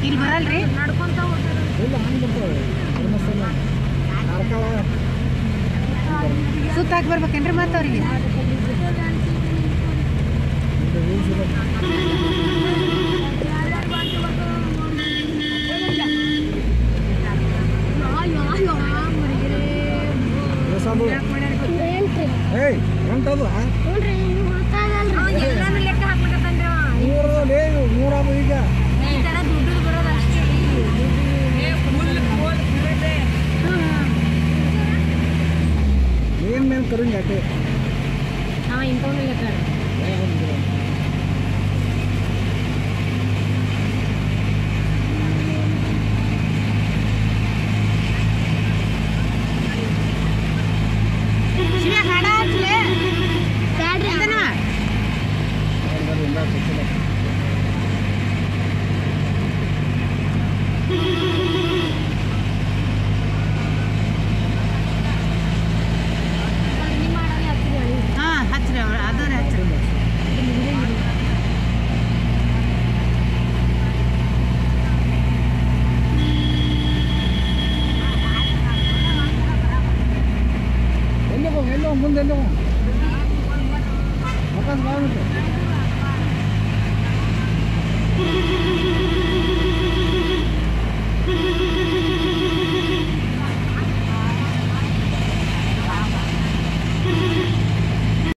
ಇಲ್ಲಿ ಬರಲ್ರಿ ನಡ್ಕೊಂತ ಹೋಗ್ತಾರೆ ಇಲ್ಲ ಹಂಗೆ ಬರ್ತಾವೆ ಧರ್ಮಸ್ಥಳ ಕಾರ್ಕಳ ಸುತ್ತಾಕಿ ಬರ್ಬೇಕೇನ್ರಿ ಮತ್ತೆ ಅವ್ರಿಗೆ ಏಯ್ ಎಂಟದು ಎಲ್ಲಾನು ಲೆಕ್ಕ ಹಾಕ್ಬಿಟ್ಟಂದ್ರೆ ನೂರಾಬು ಈಗ ಈ ತರ ದುಡ್ಡು ಬರೋದು ಅಷ್ಟೇ ಏನ್ ಮೇಲೆ ಕರಂಗ ಆಟೆ ನಾವ ಇಂಥವ್ನು ಲೆಕ್ಕ ಹಾಂ ಹಚ್ಚ್ರಿ ಅವ್ರು ಅದನ್ನ ಹಚ್ಚ್ರಿ ಎಲ್ಲೋ ಮುಂದೆ ಎಲ್ಲೋ